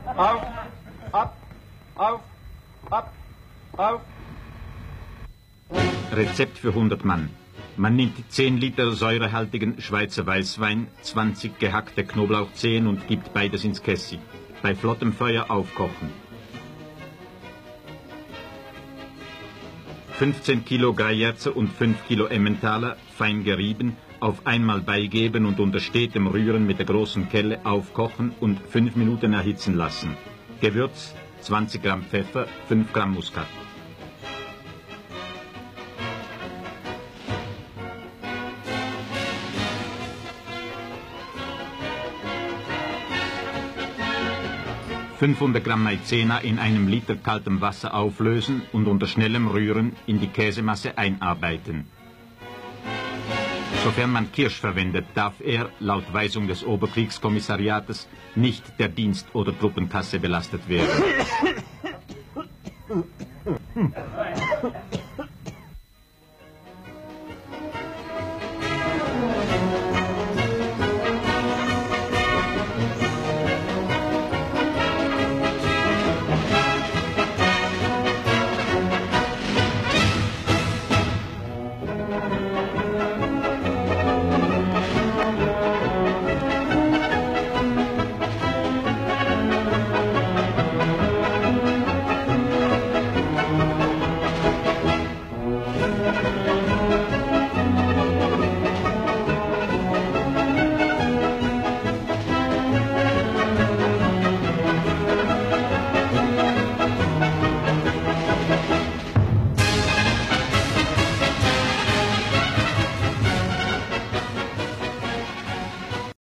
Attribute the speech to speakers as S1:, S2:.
S1: Auf, ab, auf, ab, auf.
S2: Rezept für 100 Mann. Man nimmt 10 Liter säurehaltigen Schweizer Weißwein, 20 gehackte Knoblauchzehen und gibt beides ins Kessi. Bei flottem Feuer aufkochen. 15 Kilo Greyerze und 5 Kilo Emmentaler, fein gerieben, auf einmal beigeben und unter stetem Rühren mit der großen Kelle aufkochen und 5 Minuten erhitzen lassen. Gewürz, 20 Gramm Pfeffer, 5 Gramm Muskat. ...500 Gramm Maizena in einem Liter kaltem Wasser auflösen und unter schnellem Rühren in die Käsemasse einarbeiten. Sofern man Kirsch verwendet, darf er, laut Weisung des Oberkriegskommissariates, nicht der Dienst- oder Truppenkasse belastet werden.